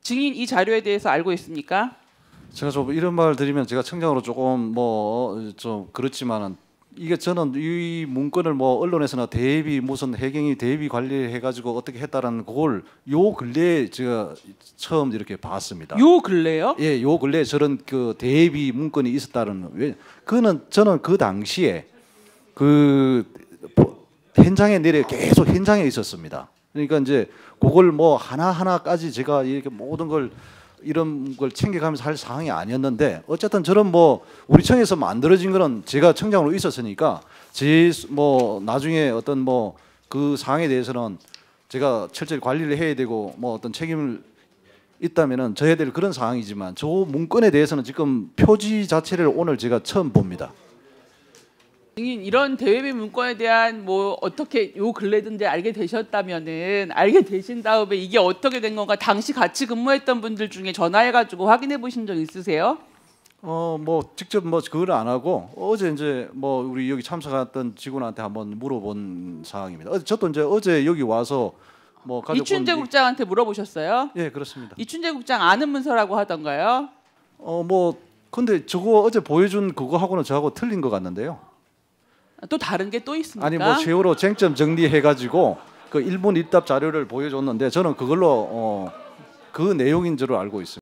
증인 이 자료에 대해서 알고 있습니까? 제가 좀 이런 말 드리면 제가 청장으로 조금 뭐 좀 그렇지만은 이게 저는 이 문건을 뭐 언론에서나 대비 무슨 해경이 대비 관리해 가지고 어떻게 했다라는 그걸 요 근래에 제가 처음 이렇게 봤습니다. 요 근래요? 예, 요 근래에 저런 그 대비 문건이 있었다는 왜 그는 저는 그 당시에 그 현장에 내려 계속 현장에 있었습니다. 그러니까 이제 그걸 뭐 하나하나까지 제가 이렇게 모든 걸 이런 걸 챙겨가면서 할 상황이 아니었는데 어쨌든 저런 뭐 우리 청에서 만들어진 거는 제가 청장으로 있었으니까 제 뭐 나중에 어떤 뭐 그 사항에 대해서는 제가 철저히 관리를 해야 되고 뭐 어떤 책임을 있다면은 져야 될 그런 상황이지만 저 문건에 대해서는 지금 표지 자체를 오늘 제가 처음 봅니다. 증인 이런 대외비 문건에 대한 뭐 어떻게 요 근래든지 알게 되셨다면은 알게 되신 다음에 이게 어떻게 된 건가 당시 같이 근무했던 분들 중에 전화해가지고 확인해 보신 적 있으세요? 뭐 직접 뭐 그걸 안 하고 어제 이제 뭐 우리 여기 참석했던 직원한테 한번 물어본 사항입니다. 저도 이제 어제 여기 와서 뭐 이춘재 국장한테 물어보셨어요? 예, 그렇습니다. 이춘재 국장 아는 문서라고 하던가요? 뭐 근데 저거 어제 보여준 그거하고는 저하고 틀린 것 같는데요. 또 다른 게 또 있습니까? 아니 뭐 세월호 쟁점 정리해 가지고 그 일본 입답 자료를 보여줬는데 저는 그걸로 그 내용인 줄로 알고 있습니다.